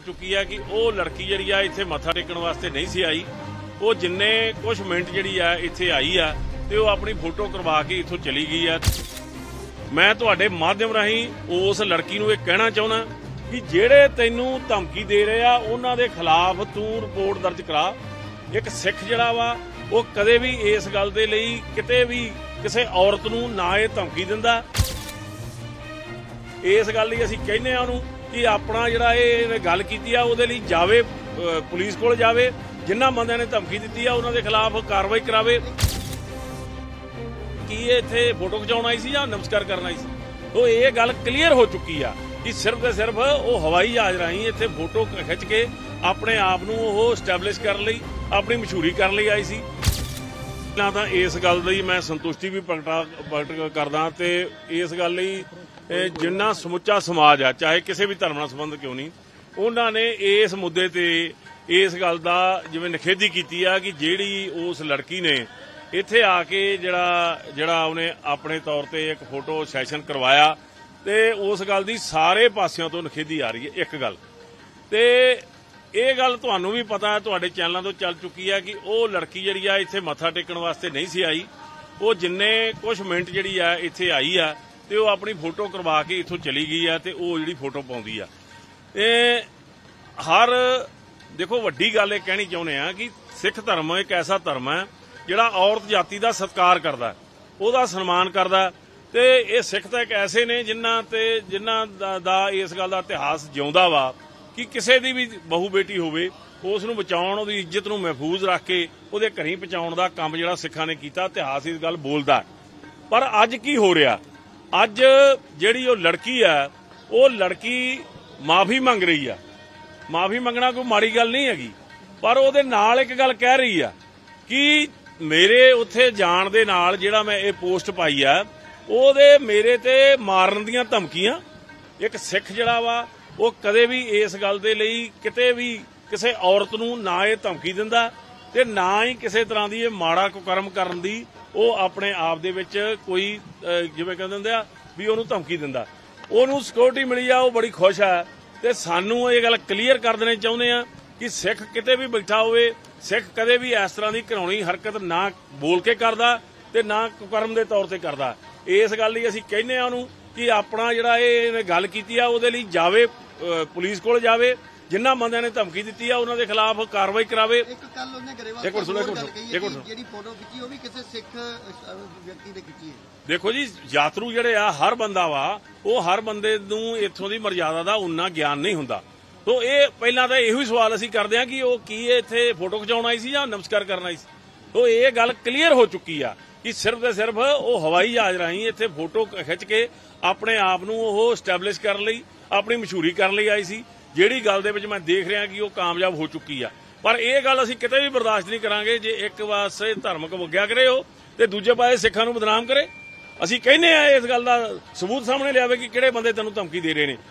चुकी है कि वो लड़की जी इत्थे मत्था टेकण वास्ते नहीं सी आई। वो जिन्ने कुछ मिनट जी इत्थे आई है तो वो अपनी फोटो करवा के इत्थों चली गई है। मैं तुहाडे माध्यम राही उस लड़की नूं इह कहना चाहुंदा कि जिहड़े तैनूं धमकी दे रहे आ उन्हां दे खिलाफ तूं रिपोर्ट दर्ज करा। एक सिख जिहड़ा वा वो कदे भी इस गल दे लई किते भी किसी औरत नूं ना इह धमकी दिंदा। इस गल लई असीं कहने आ उहनूं कि अपना जिहड़ा इह गल कीती आ उहदे लई जावे, पुलिस कोल जावे, जिन्हां बंदिआं ने धमकी दित्ती आ उहनां दे खिलाफ कार्रवाई करावे। कि इत्थे फोटो खिचाउण आई सी जां नमस्कार करन आई सी। तो ये गल क्लीयर हो चुकी आ कि सिर्फ ते सिर्फ वो हवाई जहाज राही इत्थे फोटो खिच के अपने आप नूं ओह स्टैबलिश करन लई, अपनी मशहूरी करन लई आई सी। ना तां इस गल दी मैं संतुष्टि भी प्रगट करदा ते इस गल लई जिन्ना समुच्चा समाज आ, चाहे किसी भी धर्म नाल संबंध क्यों नहीं, उन्हां ने इस मुद्दे ते इस गल दा जिवें निखेधी कीती आ कि जिहड़ी उस लड़की ने इत्थे आके जिहड़ा उहने अपने तौर ते एक फोटो सैशन करवाया ते उस गल दी सारे पासियों तो निखेधी आ रही है। एक गल ते ਇਹ ਗੱਲ ਤੁਹਾਨੂੰ भी पता है, ਤੁਹਾਡੇ चैनलों तो चल चुकी है कि वो लड़की जी इत्थे मत्था टेकण वास्ते नहीं सी आई। वो जिन्ने कुछ मिनट जी इत्थे आई है तो वो अपनी फोटो करवा के इत्थों चली गई है। तो वो जी फोटो पाउंदी आ हर देखो वड्डी गल ये कहनी चाहुंदे आ कि सिख धर्म एक ऐसा धर्म है जिहड़ा औरत जाति का सत्कार करदा, उहदा सन्मान करदा। ते ये सिख तां एक ऐसे ने जिन्हां दा इस गल दा इतिहास जिउंदा वा कि किसी की भी बहु बेटी होवे उस नूं बचाउण, उहदी इज्जत नूं महफूज रख के उहदे घरीं पहुंचाउण दा काम जिहड़ा सिखां ने कीता, इतिहास इस गल बोलदा। पर अज की हो रहा, अज जिहड़ी वो लड़की है वो लड़की माफ़ी मंग रही है। माफ़ी मंगना कोई माड़ी गल नहीं हैगी, पर उहदे नाल एक गल कह रही है कि मेरे उत्थे जाण दे नाल जिहड़ा मैं ये पोस्ट पाई है उहदे मेरे ते मारन दीआं धमकियां। एक सिख जिहड़ा वा वो कदे भी इस गल दे लई किते भी किसी औरत नूं ना इह धमकी दिंदा ते ना ही किसी तरह दी माड़ा कुकर्म करन दी वो अपने आप दे विच कोई जिवें कहंदे हुंदे आ भी उहनूं धमकी दिंदा। उहनूं सिक्योरिटी मिली आ, वो बड़ी खुश है। ते सानूं ये गल क्लीयर कर देनी चाहुंदे आ कि सिख किते भी बैठा होवे, सिख कदे भी इस तरह की घिनौनी हरकत ना बोल के करदा ते ना कुकर्म के तौर पर करदा। इस गल लई असीं कहने आ उहनूं कि अपना जिहड़ा इह गल कीती आ उहदे लई जावे, पुलिस कोल जावे, जिन्हां बंदिआं ने धमकी दित्ती आ उहनां दे खिलाफ कार्रवाई करावे। एक कल उहने गरेवाल ਜਿਹੜੀ फोटो खिची ਉਹ भी किसी सिख व्यक्ति ने खिची है। देखो जी, यात्रु ਜਿਹੜੇ ਆ हर बंदा वा ਉਹ हर बंदे ਨੂੰ ਇੱਥੋਂ ਦੀ ਮਰਜ਼ਾਦਾ ਦਾ ਉਨਾ ਗਿਆਨ ਨਹੀਂ ਹੁੰਦਾ। तो ਇਹ ਪਹਿਲਾਂ ਤਾਂ ਇਹੋ ਹੀ ਸਵਾਲ ਅਸੀਂ ਕਰਦੇ ਆ ਕਿ ਉਹ ਕੀ ਇੱਥੇ ਫੋਟੋ ਖਿਚਾਉਣ ਆਈ ਸੀ ਜਾਂ ਨਮਸਕਾਰ ਕਰਨ ਆਈ ਸੀ। तो ਇਹ ਗੱਲ ਕਲੀਅਰ ਹੋ ਚੁੱਕੀ ਆ कि सिर्फ ते सिर्फ वो हवाई जहाज राही इत्थे फोटो खिच के अपने आप नूं ओह स्टैबलिश करन लई, अपनी मशहूरी करन लई आई सी। जिहड़ी गल दे विच मैं देख रहा कि वो कामयाब हो चुकी आ। पर यह गल असीं किते भी बर्दाश्त नहीं करांगे जे एक पासे धार्मिक वग्या करे हो ते दूजे पासे सिखां नूं बदनाम करे। असीं कहने आ इस गल दा सबूत सामने लियावे कि किहड़े बंदे तैनूं धमकी दे रहे ने।